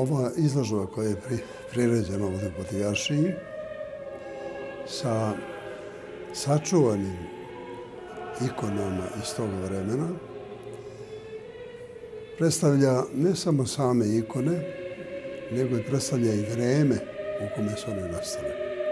Ova izložba koja je priređena ovdje u Patrijaršiji sa sačuvanim ikonama iz tog vremena predstavlja ne samo same ikone, nego i predstavlja i vreme u kome su one nastale.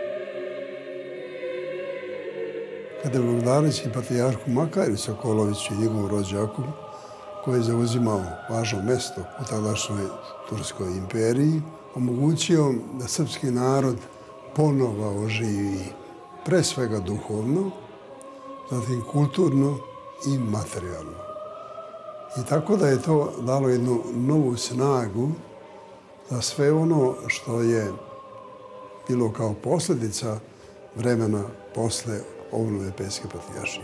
Kada je blagodareći patrijarhu Makaru Sokoloviću i njegovom rođaku, koji je zauzimao važno mjesto u tadašnjoj Turskoj imperiji, omogućio da srpski narod ponovo oživi pre svega duhovno, zatim kulturno i materijalno. I tako da je to dalo jednu novu snagu za sve ono što je bilo kao posljedica vremena posle obnove Pećke patrijaršije.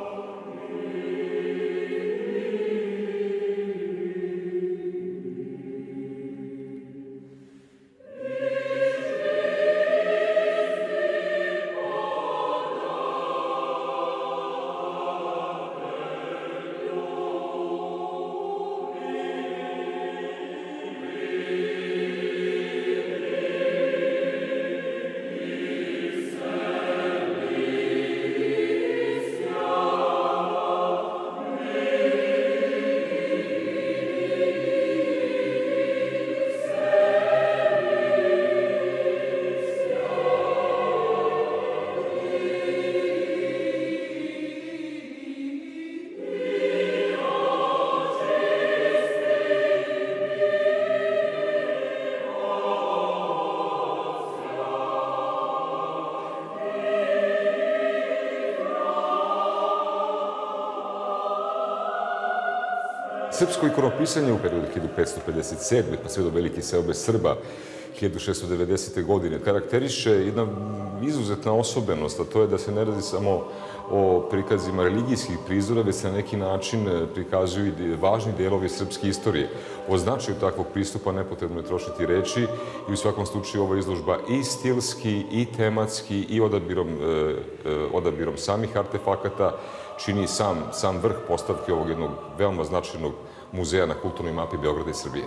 Srpsko ikonopisanje u periodu 1557. pa sve do velike seobe Srba 1690. godine karakteriše jedna izuzetna osobenost, a to je da se ne radi samo o prikazima religijskih prizora, već se na neki način prikazuju i važni delovi srpske istorije. O značaju takvog pristupa nepotrebno je trošiti reči i u svakom slučaju ova izložba i stilski, i tematski, i odabirom samih artefakata čini sam vrh postavke ovog jednog veoma značajnog muzeja na kulturnoj mapi Beograda i Srbije.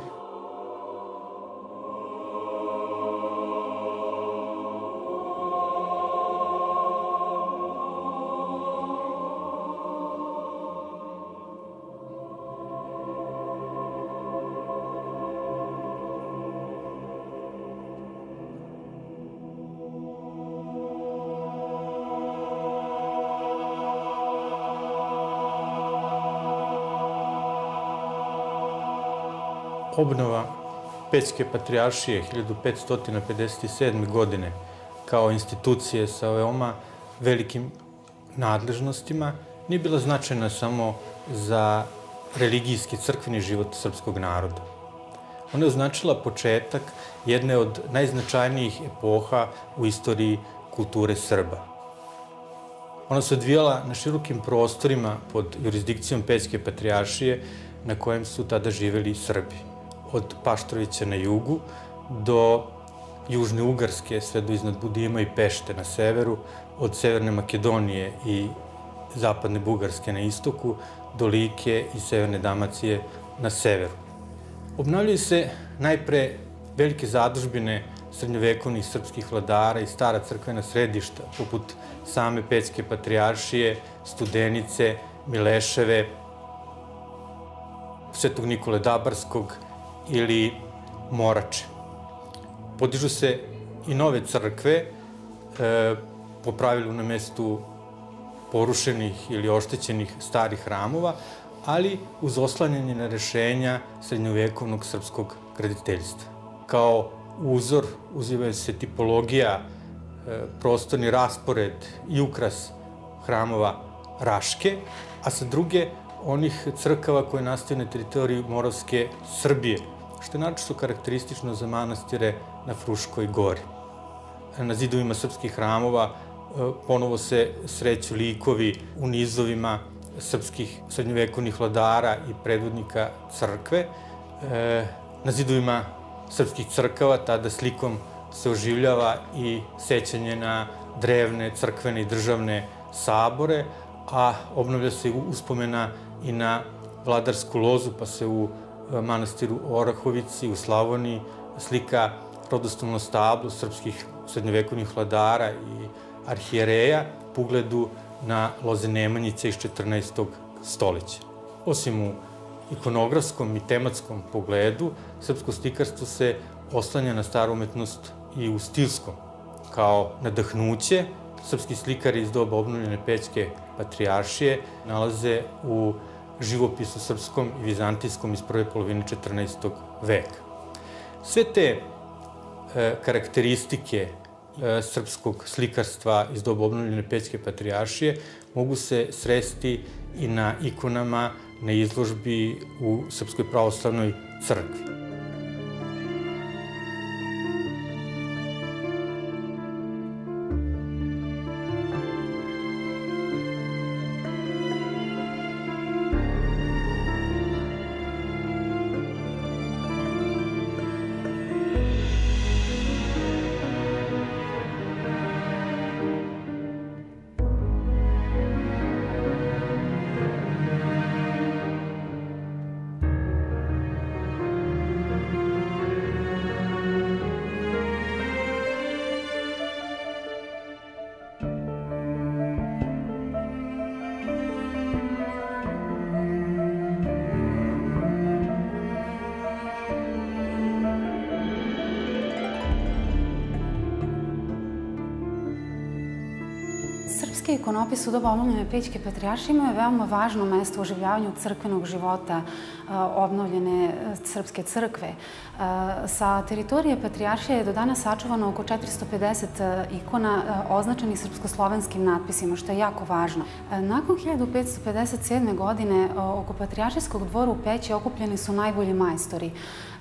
Obnova Pećke patrijaršije 1557. godine kao institucije sa veoma velikim nadležnostima nije bila značajna samo za religijski crkveni život srpskog naroda. Ona je označila početak jedne od najznačajnijih epoha u istoriji kulture Srba. Ona se odvijala na širokim prostorima pod jurisdikcijom Pećke patrijaršije na kojem su tada živeli Srbi. Od Paštrovića na jugu do Južne Ugarske, sve do iznad Budima i Pešte na severu, od Severne Makedonije i Zapadne Bugarske na istoku, do Like i Severne Dalmacije na severu. Obnavljaju se najpre velike zadužbine srednjovekovnih srpskih vladara i stara crkvena središta, poput same Pećke patrijaršije, Studenice, Mileševe, Svetog Nikole Dabarskog ili Morače. Podižu se i nove crkve, po pravilu na mestu porušenih ili oštećenih starih hramova, ali uz oslanjanje na rešenja srednjovekovnog srpskog graditeljstva. Kao uzor uzimaju se tipologija, prostorni raspored i ukras hramova Raške, a sa druge onih crkava koje nastaju na teritoriji Moravske Srbije, što je naročito karakteristično za manastire na Fruškoj gori. Na zidovima srpskih hramova ponovo se sreću likovi u nizovima srpskih srednjovekovnih vladara i predvodnika crkve. Na zidovima srpskih crkava tada slikom se oživljava i sećanje na drevne, crkvene i državne sabore, a obnavlja se uspomena i na vladarsku lozu, pa se u manastiru Orahovici u Slavoniji slika rodoslovno stablo srpskih srednjovekovnih vladara i arhijereja po ugledu na loze Nemanjice iz 14. stoljeća. Osim u ikonografskom i tematskom pogledu, srpsko slikarstvo se oslanja na staru umetnost i u stilskom. Kao nadahnuće, srpski slikari iz doba obnovljene Pećke patrijaršije nalaze u živopisu srpskom i vizantijskom iz prve polovine 14. veka. Sve te karakteristike srpskog slikarstva iz doba obnovljene Pećke patrijaršije mogu se sresti i na ikonama na izložbi u Srpskoj pravoslavnoj crkvi. Srpski ikonopis u doba obnovljene Pećke patrijaršije imao je veoma važno mesto u oživljavanju crkvenog života obnovljene srpske crkve. Sa teritorije patrijaršije je do danas sačuvano oko 450 ikona označenih srpsko-slovenskim natpisima, što je jako važno. Nakon 1557. godine oko patrijaršijskog dvora u Peći okupljeni su najbolji majstori.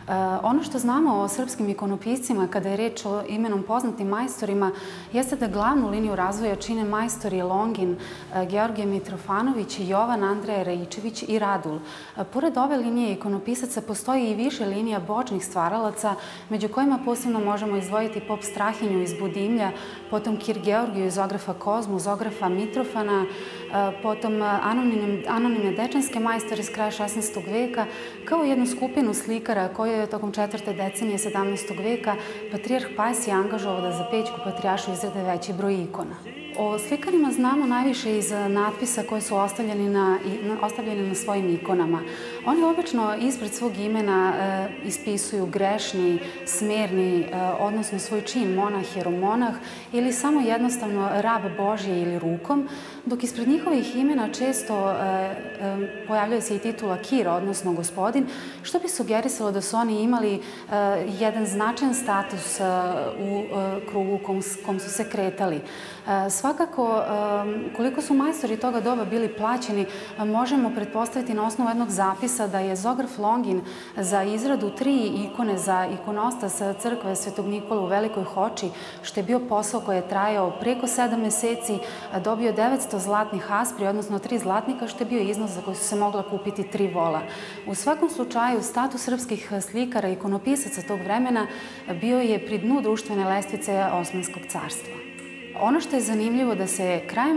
Ono što znamo o srpskim ikonopiscima, kada je reč o imenom poznatim majstorima, jeste da glavnu liniju razvoja čine majstori Longin, Georgije Mitrofanović, Jovan Andreja Raičević i Radul. Pored ove linije ikonopisaca postoji i više linija bočnih stvaralaca, među kojima posebno možemo izdvojiti pop Strahinju iz Budimlja, potom Kir Georgiju iz Zografa Kozmu, Zografa Mitrofana, potom anonimne dečanske majstore iz kraja 16. veka, kao jednu skupinu slikara koju je tokom 4. decenije 17. veka patrijarh Pajsije angažovao da za Pećku patrijaršiju izrade veći broj ikona. O slikarima znamo najviše iz natpisa koje su ostavljeni na svojim ikonama. Oni obično ispred svog imena ispisuju grešni, smerni, odnosno svoj čin monah, jeromonah ili samo jednostavno rab Božje ili rukom, dok ispred njihovih imena često pojavljuje se i titula Kir, odnosno gospodin, što bi sugerisalo da su oni imali jedan značajan status u krugu u kom su se kretali. Svakako, koliko su majstori toga doba bili plaćeni, možemo pretpostaviti na osnovu jednog zapisa da je Zograf Longin za izradu 3 ikone za ikonostas crkve Svetog Nikole u Velikoj Hoči, što je bio posao koji je trajao preko 7 meseci, dobio 900 zlatnih aspri, odnosno 3 zlatnika, što je bio iznos za koji su se mogla kupiti 3 vola. U svakom slučaju, status srpskih slikara i ikonopisaca tog vremena bio je pri dnu društvene lestvice Osmanskog carstva. Ono što je zanimljivo da se krajem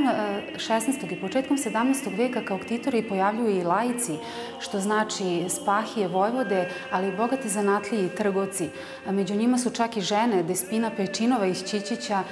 16. i početkom 17. veka kao ktitori pojavljuju i laici, što znači spahije, vojvode, ali i bogati zanatliji i trgovci. Među njima su čak i žene. Despina Pečinova iz Čičića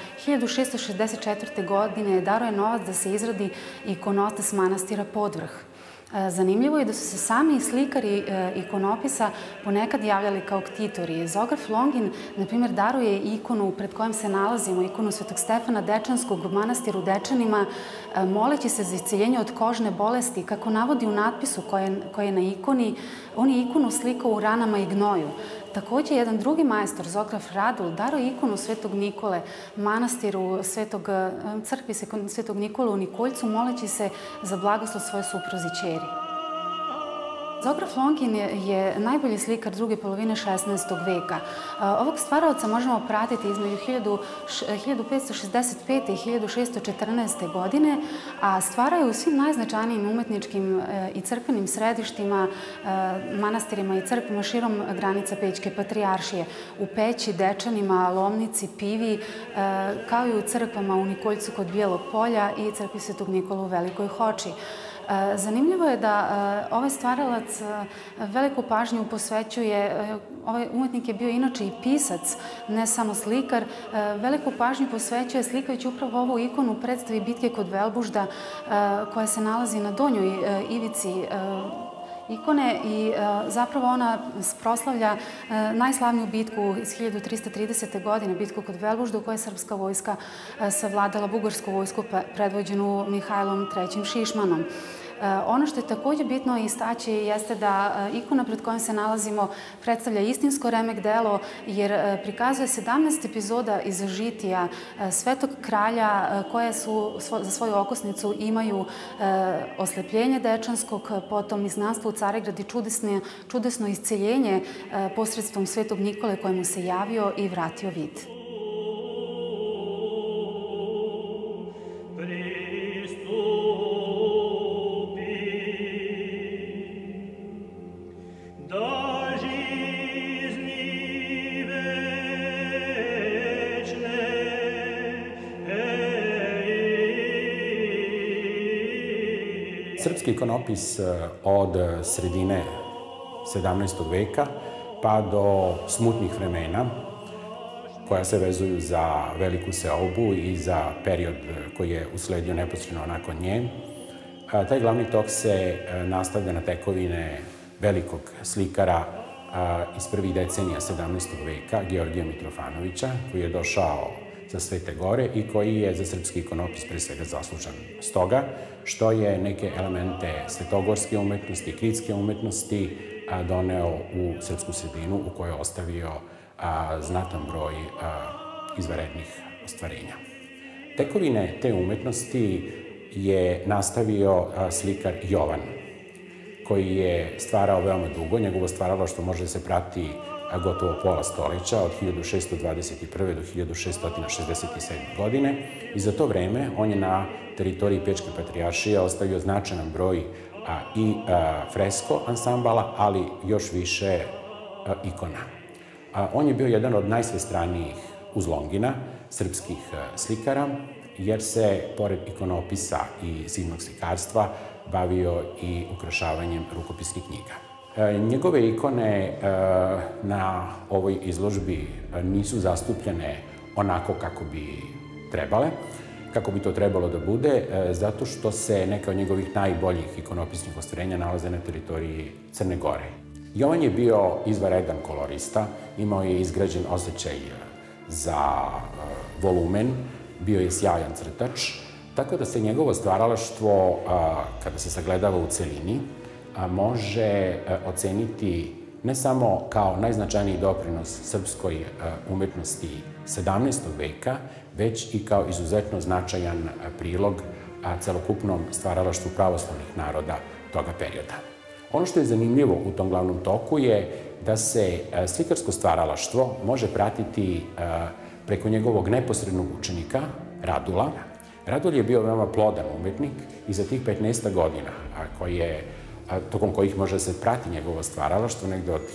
1664. godine daruje novac da se izradi ikonostas manastira Podvrh. Zanimljivo je da su se sami slikari ikonopisa ponekad javljali kao ktitori. Zograf Longin, na primjer, daruje ikonu pred kojom se nalazimo, ikonu Svetog Stefana Dečanskog u manastiru Dečanima, moleći se za isceljenje od kožne bolesti. Kako navodi u natpisu koji je na ikoni, on je ikonu slikao u ranama i gnoju. Također, jedan drugi majstor, Zograf Radul, daruje ikonu Svetog Nikole manastiru crkvi Svetog Nikole u Nikoljcu, moleći se za blagoslov svoje supruzi ćeri. Zograf Longin je najbolji slikar druge polovine 16. veka. Ovog stvaraoca možemo pratiti između 1565. i 1614. godine, a stvaraju u svim najznačajnijim umetničkim i crkvenim središtima, manastirima i crkvama širom granica Pećke patrijaršije. U Peći, Dečanima, Lomnici, Pivi, kao i u crkvama u Nikoljcu kod Bijelog polja i crkvi Svetog Nikola u Velikoj Hoči. Zanimljivo je da ovaj stvaralac veliku pažnju posvećuje, ovaj umetnik je bio inače i pisac, ne samo slikar, veliku pažnju posvećuje slikajući upravo ovu ikonu u predstavi Bitke kod Velbužda koja se nalazi na donjoj ivici ikone i zapravo ona proslavlja najslavniju bitku iz 1330. godine, bitku kod Velbužda u kojoj je srpska vojska savladala bugarsku vojsku predvođenu Mihajlom III. Šišmanom. Ono što je takođe bitno istaći jeste da ikona pred kojom se nalazimo predstavlja istinsko remek delo jer prikazuje 17 epizoda iz žitija Svetog kralja koje su za svoju okosnicu imaju oslepljenje dečanskog, potom izgnanstvo u Carigrad i čudesno isceljenje posredstvom Svetog Nikole kojemu se javio i vratio vid. Srpski ikonopis od sredine 17. veka pa do smutnih vremena koja se vezuju za Veliku seobu i za period koji je usledio neposredno nakon nje. Taj glavni tok se nastavlja na tekovine velikog slikara iz prvih decenija 17. veka, Georgija Mitrofanovića, koji je došao za Svete Gore i koji je za srpski ikonopis pre svega zaslužan. Stoga što je neke elemente svetogorske umetnosti, kritske umetnosti doneo u srpsku sredinu u kojoj je ostavio znatan broj izvanrednih ostvarenja. Tekovine te umetnosti je nastavio slikar Jovan, koji je stvarao veoma dugo. Njegovo stvaralaštvo može da se prati gotovo pola stoleća, od 1621. do 1667. godine. I za to vreme on je na teritoriji Pečke patrijaršije ostavio značajan broj i fresko ansambala, ali još više ikona. On je bio jedan od najsvestranijih uzlongina srpskih slikara, jer se, pored ikonopisa i zidnog slikarstva, bavio i ukrašavanjem rukopisnih knjiga. Njegove ikone na ovoj izložbi nisu zastupljene onako kako bi trebale, kako bi to trebalo da bude, zato što se neka od njegovih najboljih ikonopisnih ostvarenja nalaze na teritoriji Crne Gore. Jovan je bio izvanredan kolorista, imao je izgrađen osjećaj za volumen, bio je sjajan crtač, tako da se njegovo stvaralaštvo, kada se sagledava u celini, može oceniti ne samo kao najznačajniji doprinos srpskoj umetnosti 17. veka, već i kao izuzetno značajan prilog celokupnom stvaralaštvu pravoslavnih naroda toga perioda. Ono što je zanimljivo u tom glavnom toku je da se slikarsko stvaralaštvo može pratiti preko njegovog neposrednog učenika, Radula. Radul je bio veoma plodan umetnik i za tih 15 godina, tokom kojih može da se prati njegovo stvaralaštvo, negde od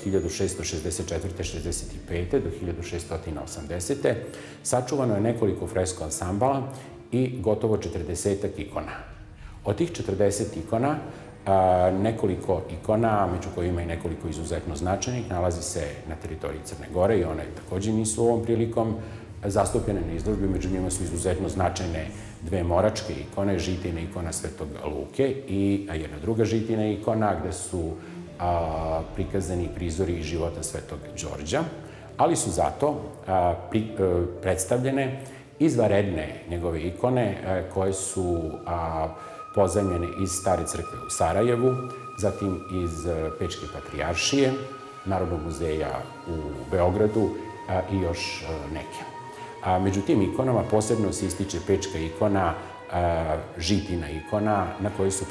1664-65. do 1680. sačuvano je nekoliko fresko ansambala i gotovo 40 ikona. Od tih 40 ikona, nekoliko ikona, među kojima i nekoliko izuzetno značajnih, nalazi se na teritoriji Crne Gore i one takođe nisu ovom prilikom zastupljene na izložbi. Među njima su izuzetno značajne dve moračke ikone, žitijna ikona Svetog Luke i jedna druga žitijna ikona gde su prikazani prizori iz života Svetog Đorđa, ali su zato predstavljene izvanredne njegove ikone koje su pozajmljene iz Stare crkve u Sarajevu, zatim iz Pečke patrijaršije, Narodnog muzeja u Beogradu i još neke. Među tim ikonama posebno se ističe pečka ikona, žitijna ikona, na kojoj su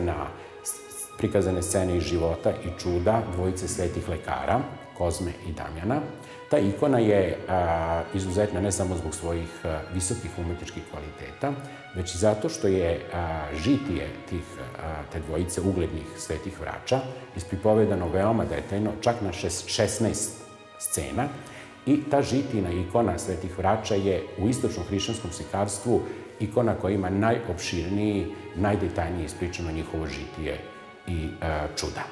prikazane scene iz života i čuda dvojice svetih lekara, Kozme i Damjana. Ta ikona je izuzetna ne samo zbog svojih visokih umetničkih kvaliteta, već i zato što je žitije te dvojice uglednih svetih vrača ispripovedano veoma detaljno, čak na 16 scena, I ta žitina ikona svetih vraća je u istočnom hrišćanskom slikarstvu ikona koja ima najopširniji, najdetaljnije ispričano njihovo žitije i čuda.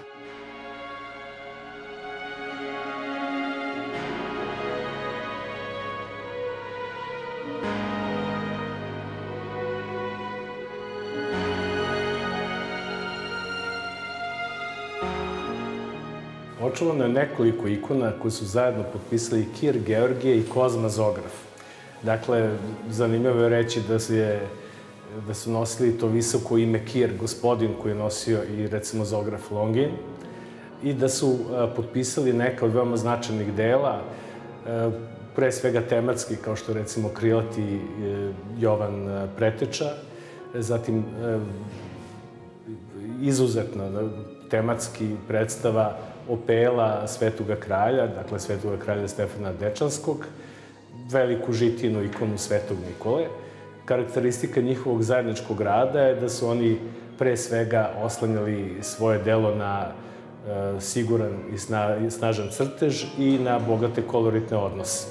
Očuvano je nekoliko ikona koje su zajedno potpisali Kir Georgije i Kozma Zograf. Dakle, zanimljivo je reći da su nosili to visoko ime Kir, gospodin koji je nosio i recimo Zograf Longin, i da su potpisali neka od veoma značajnih dela, pre svega tematski, kao što recimo Krilati Jovan Preteča, zatim izuzetno tematski predstava Opela Svetoga kralja, dakle Svetoga kralja Stefana Dečanskog, veliku žitinu ikonu Svetog Nikole. Karakteristika njihovog zajedničkog rada je da su oni pre svega oslanjali svoje delo na siguran i snažan crtež i na bogate koloritne odnose.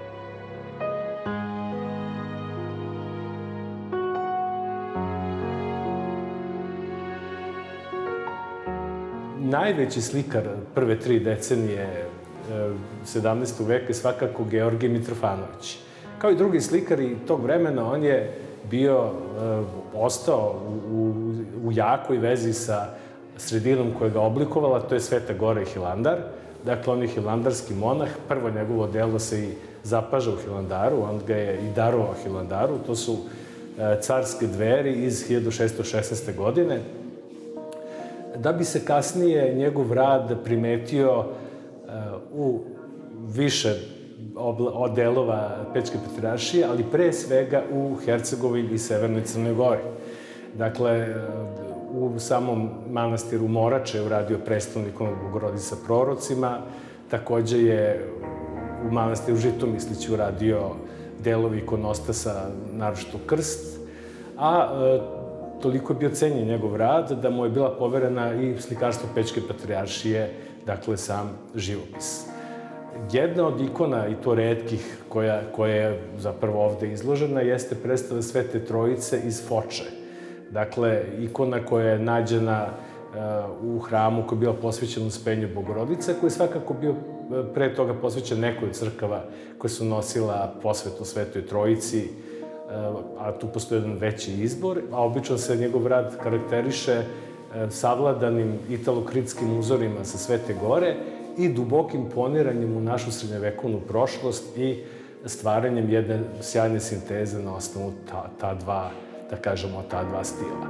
Najveći slikar prve 3 decenije 17. veka je svakako Georgije Mitrofanović. Kao i drugi slikari tog vremena, on je ostao u jakoj vezi sa sredinom koja ga oblikovala, to je Sveta Gora i Hilandar. Dakle, on je hilandarski monah, prvo njegovo delo se i zapaža u Hilandaru, on ga je i darovao Hilandaru, to su carske dveri iz 1616. godine. Da bi se kasnije njegov rad primetio u više delova Pećke patrijaršije, ali pre svega u Hercegovini i Severnoj Crnoj Gori. Dakle, u samom manastiru Morače je uradio predstavnu ikonu Bogorodice sa prorocima, takođe je u manastiru Žitomisliću uradio delovi ikonostasa, naročito krst, a toliko je bio cenjen njegov rad da mu je bila poverena i slikarstvo Pećke patrijaršije, dakle sam živopis. Jedna od ikona, i to retkih, koja je zapravo ovde izložena, jeste predstava Svete Trojice iz Foče. Dakle, ikona koja je nađena u hramu koja je bila posvećena Uspenju Bogorodice, koji je svakako bio pre toga posvećen nekoj od crkava koje su nosila posvetu Svetoj Trojici, a tu postoji jedan veći izbor, a obično se njegov rad karakteriše savladanim italokritskim uzorima sa Svete Gore i dubokim poniranjem u našu srednjevekovnu prošlost i stvaranjem jedne sjajne sinteze na osnovu ta dva stila.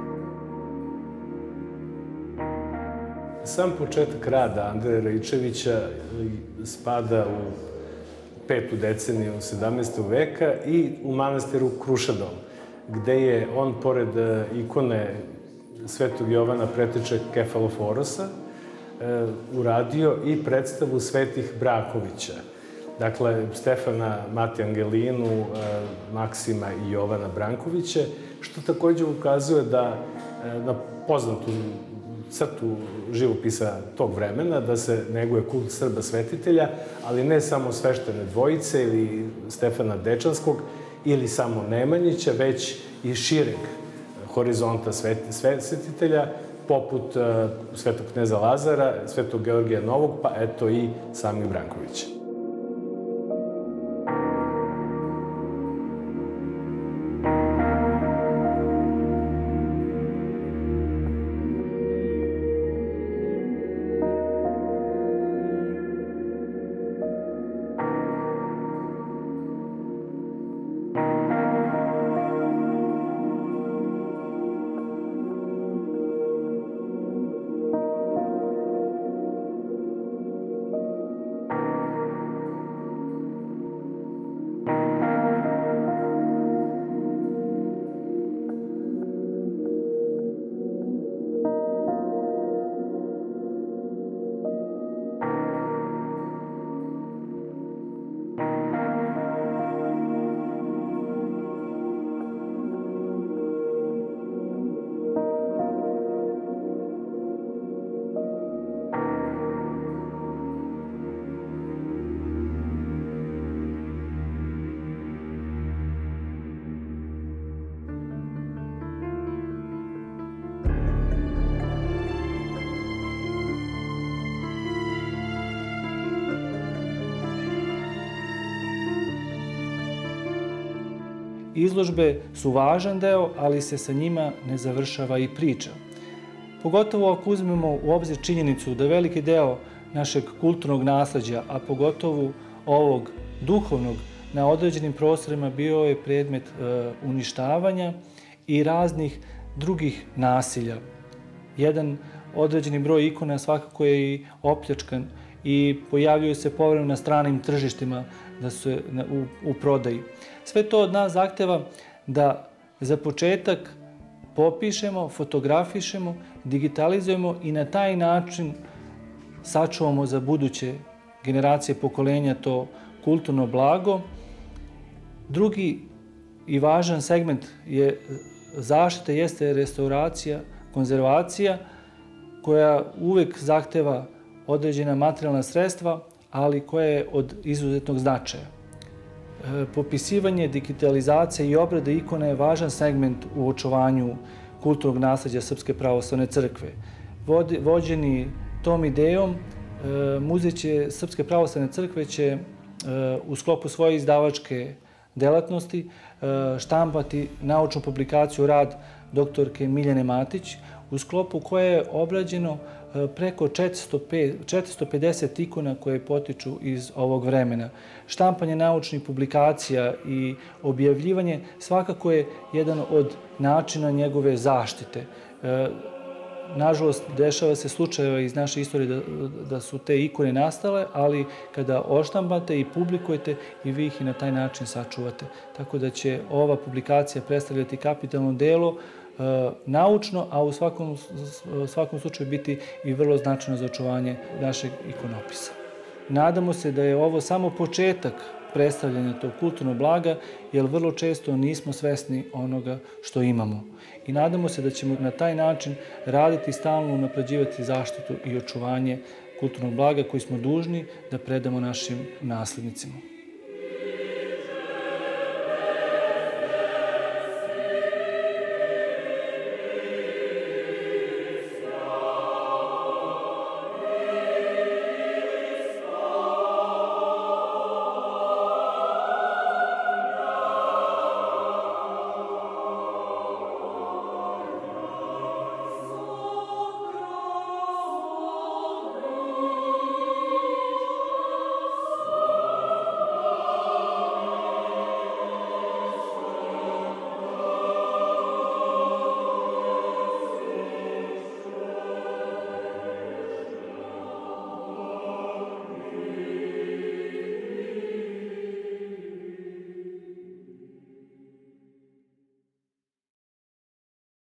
Sam početak rada Andreja Raičevića spada u 5. deceniju 17. veka i u manastiru Krušadol, gde je on, pored ikone Svetog Jovana Preteče Kefaloforosa, uradio i predstavu Svetih Brakovića. Dakle, Stefana Mati Angelinu, Maksima i Jovana Brankovića, što takođe ukazuje da na poznatu crtu živopisa tog vremena, da se neguje kult Srba svetitelja, ali ne samo sveštene dvojice ili Stefana Dečanskog ili samo Nemanjića, već i šireg horizonta svetitelja, poput Svetog kneza Lazara, Svetog Georgija Novog, pa eto i samih Brankovića. izložbe su važan deo, ali se sa njima ne završava i priča. Pogotovo ako uzmemo u obzir činjenicu da veliki deo našeg kulturnog nasleđa, a pogotovo ovog duhovnog, na određenim prostorima bio je predmet uništavanja i raznih drugih nasilja. Jedan određeni broj ikona svakako je i opljačkan i pojavljuju se povremeno na stranim tržištima da su u prodaji. Sve to od nas zahteva da za početak popišemo, fotografišemo, digitalizujemo i na taj način sačuvamo za buduće generacije pokolenja to kulturno blago. Drugi i važan segment je zaštita, jeste restauracija, konzervacija, koja uvek zahteva određena materijalna sredstva, ali koja je od izuzetnog značaja. Popisivanje, digitalizacija i obrada ikona je važan segment u očuvanju kulturnog nasleđa Srpske pravoslavne crkve. Vođeni tom idejom, Muzej Srpske pravoslavne crkve će u sklopu svoje izdavačke delatnosti štampati naučnu publikaciju rad doktorke Miljane Matić, u sklopu koje je obrađeno preko 450 ikona koje potiču iz ovog vremena. Štampanje naučnih publikacija i objavljivanje svakako je jedan od načina njegove zaštite. Nažalost, dešava se slučajeva iz naše istorije da su te ikone nastale, ali kada oštampate i publikujete i vi ih i na taj način sačuvate. Tako da će ova publikacija predstavljati kapitalno delo, naučno, a u svakom slučaju biti i vrlo značajno za očuvanje našeg ikonopisa. Nadamo se da je ovo samo početak predstavljanja tog kulturnog blaga, jer vrlo često nismo svesni onoga što imamo. I nadamo se da ćemo na taj način raditi stalno, unapređivati zaštitu i očuvanje kulturnog blaga koji smo dužni da predamo našim naslednicima.